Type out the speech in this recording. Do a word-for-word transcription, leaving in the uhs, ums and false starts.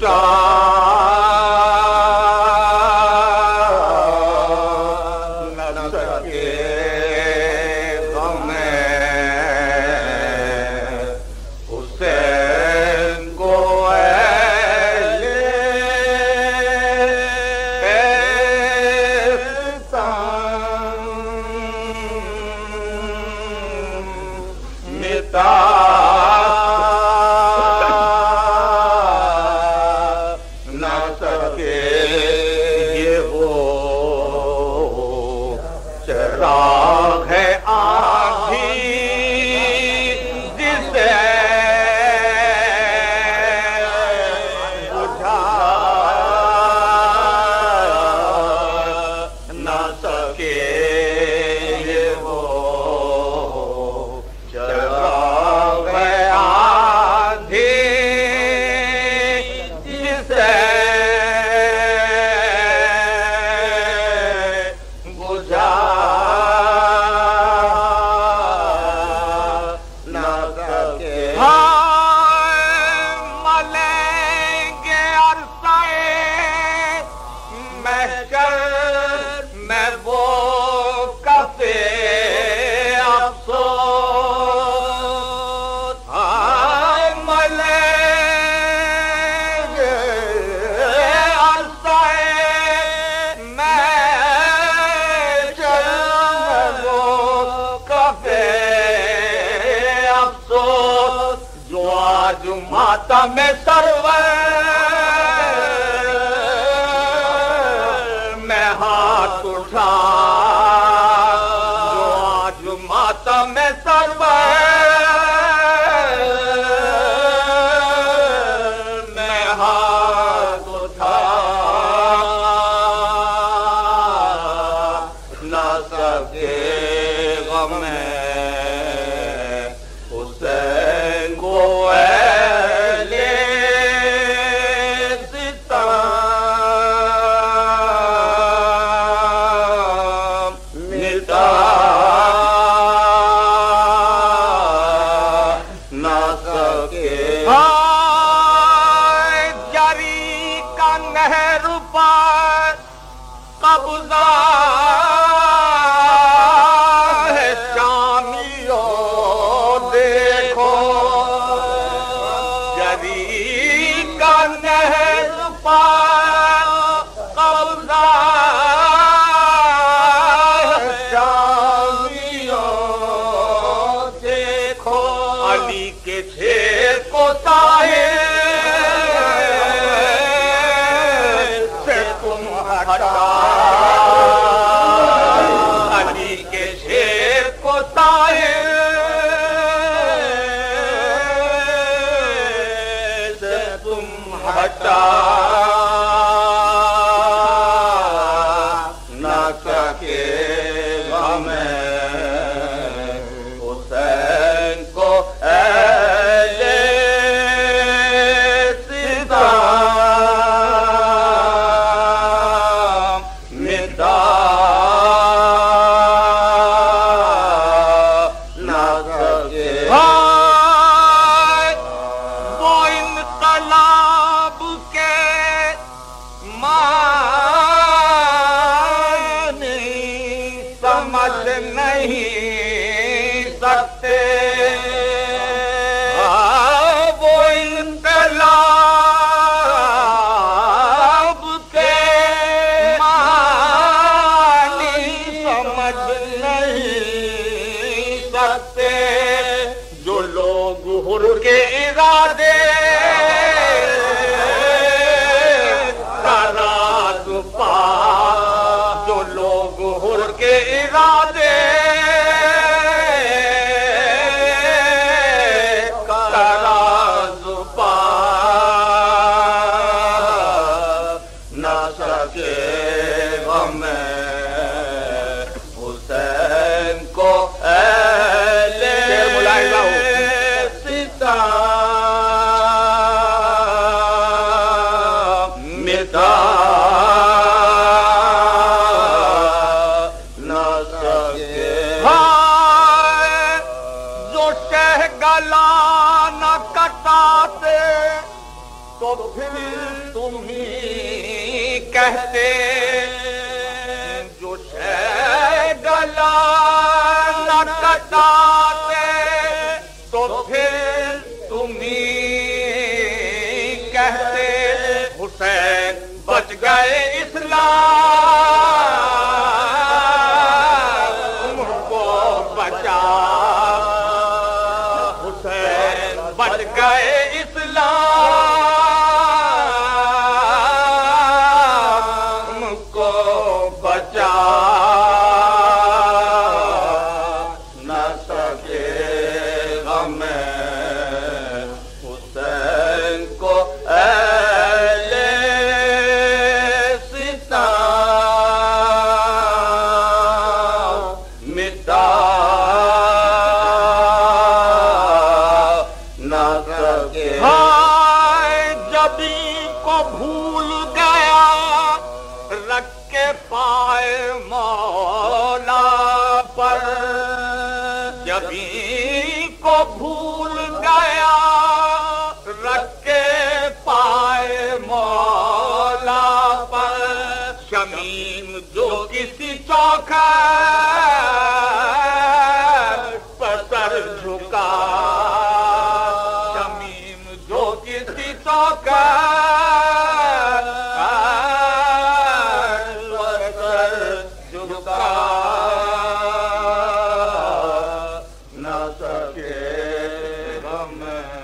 مٹا نہ سکے غم حسین کو اہل مٹا نہ سکے یہ وہ چراغ ہے آنکھی جسے بجھا نہ سکے یہ وہ چراغ ہے آنکھی جسے بجھا نہ سکے ملیں گے عرصہ محشر میں وہ کفے افسوس ملیں گے عرصہ محشر میں وہ کفے افسوس جو آج ماتم سرور میں ہاتھ اٹھا جو آج ماتم سرور میں ہاتھ اٹھا نہ سکے غم حسین کو اہل ستم مٹا نہ سکے جری کا نہر پر قبضہ ہے شامیوں دیکھو جری کا نہر پر قبضہ ہے شامیوں دیکھو علی کے شیر کو سائے سے تم ہٹا علی کے شیر کو سائے سے تم ہٹا نہ سکے غم حسین کو اہل ستم مٹا نہ سکے وہ انقلاب کے معنی سمجھ نہیں سکتے وہ انقلاب کے معنی سمجھ نہیں سکتے جو لوگ حر کے ارادے کا راز پا جو لوگ حر کے ارادے کا راز پا نہ سکے غم حسین کو اہل ستم مٹا نہ سکے جو شہ گلا نہ کٹاتے تو پھر تم ہی کہتے جو شے ڈلا نہ کٹاتے تو پھر تم ہی کہتے حسین بچ گئے اسلام کو بچا حسین بچ گئے اسلام کو بچا نہ سکے غم حسین کو جبی کو بھول گیا رکھ کے پائے مولا پر جبی کو بھول گیا رکھ کے پائے مولا پر شمیم جو کسی چوکھا پر سر جھکا نہ سکے غم